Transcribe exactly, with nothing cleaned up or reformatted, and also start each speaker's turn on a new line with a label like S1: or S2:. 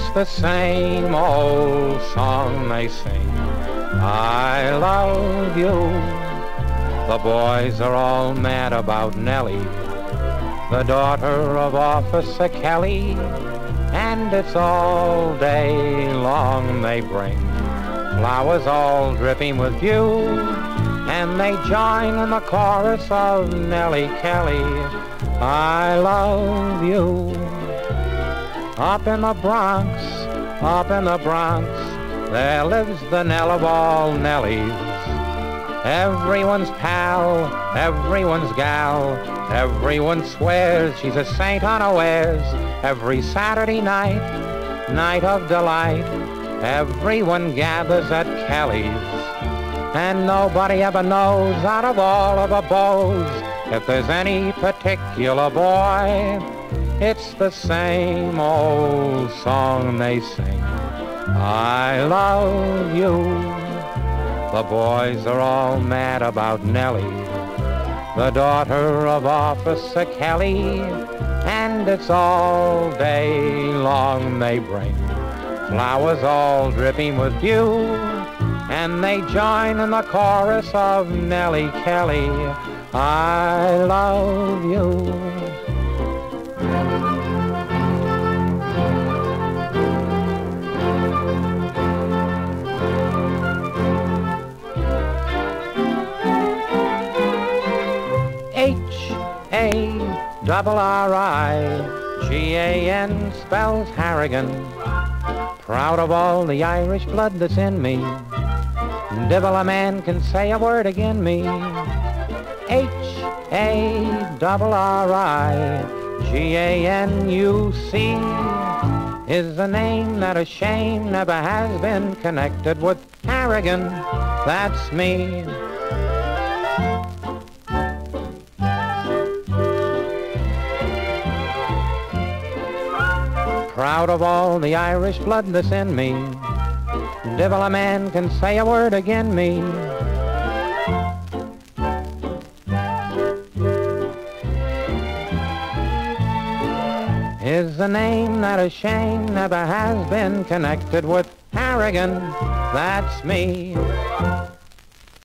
S1: the same old song they sing. I love you. The boys are all mad about Nellie, the daughter of Officer Kelly, and it's all day long they bring flowers all dripping with dew, and they join in the chorus of Nellie Kelly, I love you. Up in the Bronx, up in the Bronx, there lives the Nell of all Nellies. Everyone's pal, everyone's gal, everyone swears she's a saint unawares. Every Saturday night, night of delight, everyone gathers at Kelly's, and nobody ever knows out of all of the beaux if there's any particular boy. It's the same old song they sing, I love you. The boys are all mad about Nellie, the daughter of Officer Kelly, and it's all day long they bring flowers all dripping with dew, and they join in the chorus of Nellie Kelly, I love you. H A double R I G A N spells Harrigan. Proud of all the Irish blood that's in me, divil a man can say a word agin me. H A double R I G A N you see is a name that a shame never has been connected with Harrigan, that's me. Proud of all the Irish blood that's in me, divil a man can say a word agin me. Is a name that a shame never has been connected with Harrigan, that's me.